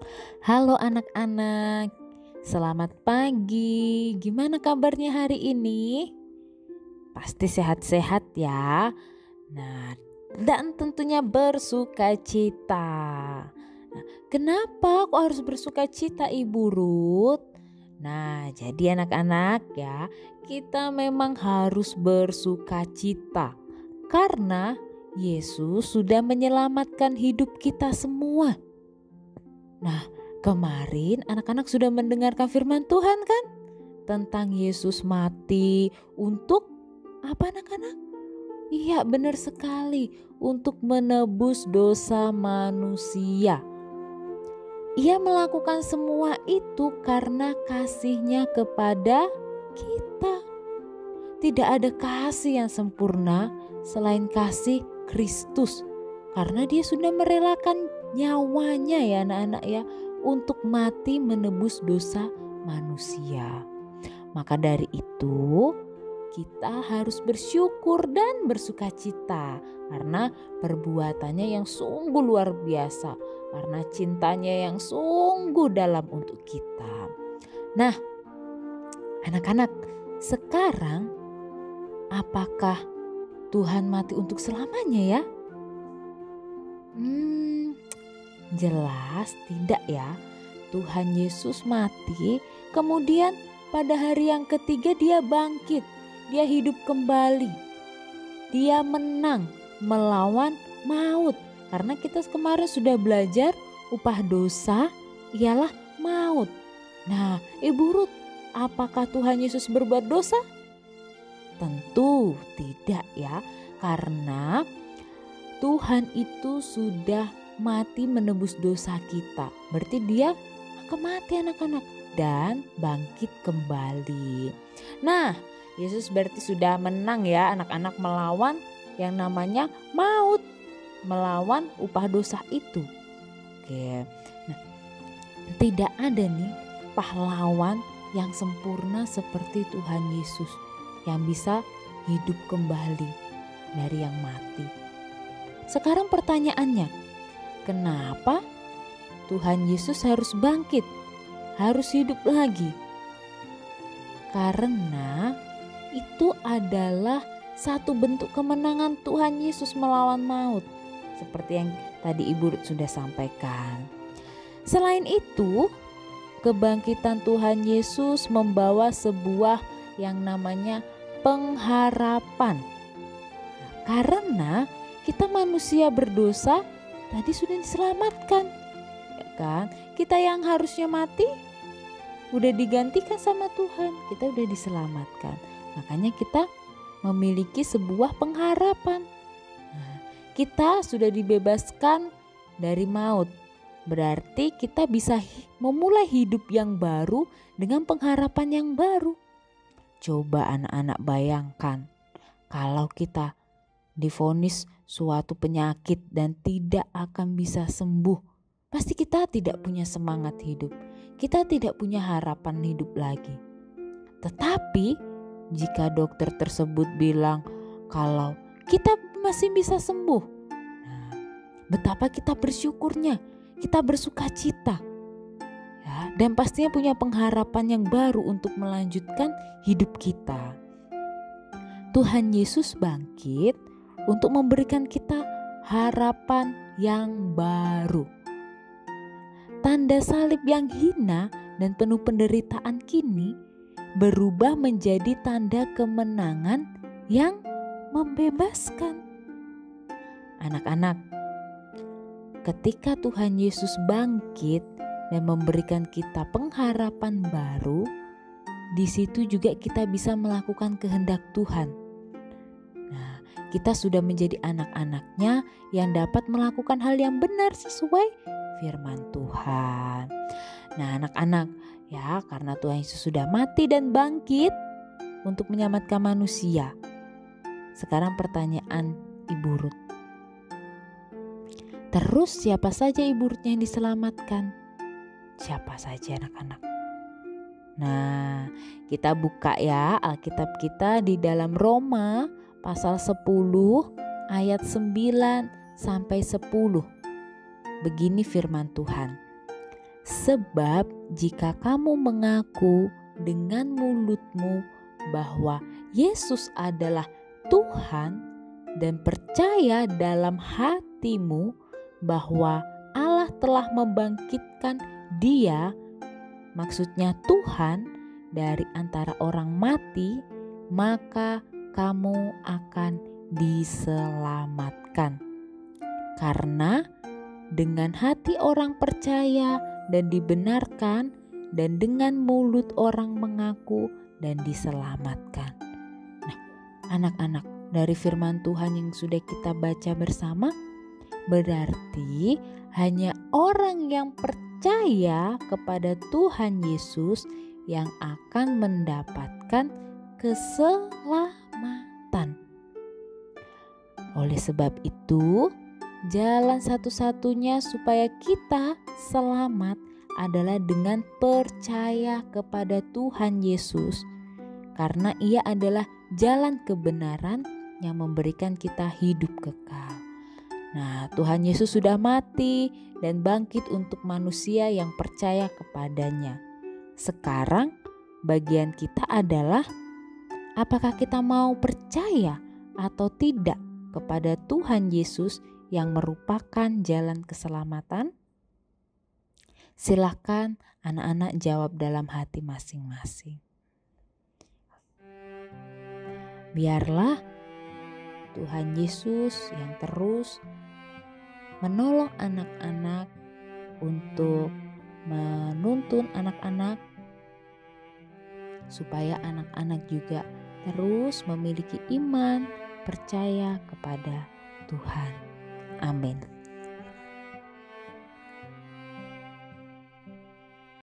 Halo anak-anak, selamat pagi. Gimana kabarnya hari ini? Pasti sehat-sehat ya. Nah, dan tentunya bersuka cita. Nah, kenapa kok harus bersuka cita, Ibu Ruth? Nah, jadi anak-anak ya, kita memang harus bersuka cita karena Yesus sudah menyelamatkan hidup kita semua. Nah, kemarin anak-anak sudah mendengarkan firman Tuhan kan? Tentang Yesus mati untuk apa anak-anak? Iya, benar sekali, untuk menebus dosa manusia. Ia melakukan semua itu karena kasih-Nya kepada kita. Tidak ada kasih yang sempurna selain kasih Kristus. Karena Dia sudah merelakan nyawanya ya anak-anak ya, untuk mati menebus dosa manusia. Maka dari itu kita harus bersyukur dan bersuka cita karena perbuatannya yang sungguh luar biasa, karena cintanya yang sungguh dalam untuk kita. Nah, anak-anak, sekarang apakah Tuhan mati untuk selamanya ya? Jelas tidak ya. Tuhan Yesus mati, kemudian pada hari yang ketiga Dia bangkit. Dia hidup kembali. Dia menang melawan maut. Karena kita kemarin sudah belajar upah dosa ialah maut. Nah, Ibu Ruth, apakah Tuhan Yesus berbuat dosa? Tentu tidak ya. Karena Tuhan itu sudah mati menebus dosa kita. Berarti Dia akan mati anak-anak dan bangkit kembali. Nah, Yesus berarti sudah menang ya anak-anak melawan yang namanya maut, melawan upah dosa itu. Oke. Nah, tidak ada nih pahlawan yang sempurna seperti Tuhan Yesus yang bisa hidup kembali dari yang mati. Sekarang pertanyaannya, kenapa Tuhan Yesus harus bangkit, harus hidup lagi? Karena itu adalah satu bentuk kemenangan Tuhan Yesus melawan maut, seperti yang tadi Ibu Ruth sudah sampaikan. Selain itu, kebangkitan Tuhan Yesus membawa sebuah yang namanya pengharapan. Karena kita manusia berdosa tadi sudah diselamatkan, ya kan? Kita yang harusnya mati udah digantikan sama Tuhan, kita udah diselamatkan. Makanya kita memiliki sebuah pengharapan. Nah, kita sudah dibebaskan dari maut. Berarti kita bisa memulai hidup yang baru dengan pengharapan yang baru. Coba anak-anak bayangkan kalau kita divonis suatu penyakit dan tidak akan bisa sembuh. Pasti kita tidak punya semangat hidup. Kita tidak punya harapan hidup lagi. Tetapi jika dokter tersebut bilang kalau kita masih bisa sembuh, nah, betapa kita bersyukurnya, kita bersuka cita, ya, dan pastinya punya pengharapan yang baru untuk melanjutkan hidup kita. Tuhan Yesus bangkit untuk memberikan kita harapan yang baru. Tanda salib yang hina dan penuh penderitaan kini berubah menjadi tanda kemenangan yang membebaskan. Anak-anak, ketika Tuhan Yesus bangkit dan memberikan kita pengharapan baru, di situ juga kita bisa melakukan kehendak Tuhan. Nah, kita sudah menjadi anak-anaknya yang dapat melakukan hal yang benar sesuai firman Tuhan. Nah, anak-anak, ya, karena Tuhan Yesus sudah mati dan bangkit untuk menyelamatkan manusia. Sekarang pertanyaan Ibu Ruth. Terus siapa saja Ibu Ruth yang diselamatkan? Siapa saja anak-anak? Nah, kita buka ya Alkitab kita di dalam Roma pasal 10 ayat 9 sampai 10. Begini firman Tuhan. Sebab jika kamu mengaku dengan mulutmu bahwa Yesus adalah Tuhan dan percaya dalam hatimu bahwa Allah telah membangkitkan Dia, maksudnya Tuhan, dari antara orang mati, maka kamu akan diselamatkan. Karena dengan hati orang percaya dan dibenarkan, dan dengan mulut orang mengaku dan diselamatkan. Nah, anak-anak, dari firman Tuhan yang sudah kita baca bersama, berarti hanya orang yang percaya kepada Tuhan Yesus yang akan mendapatkan keselamatan. Oleh sebab itu, jalan satu-satunya supaya kita selamat adalah dengan percaya kepada Tuhan Yesus, karena Ia adalah jalan kebenaran yang memberikan kita hidup kekal. Nah, Tuhan Yesus sudah mati dan bangkit untuk manusia yang percaya kepadanya. Sekarang bagian kita adalah apakah kita mau percaya atau tidak kepada Tuhan Yesus yang merupakan jalan keselamatan? Silakan anak-anak jawab dalam hati masing-masing. Biarlah Tuhan Yesus yang terus menolong anak-anak untuk menuntun anak-anak, supaya anak-anak juga terus memiliki iman, percaya kepada Tuhan. Amin.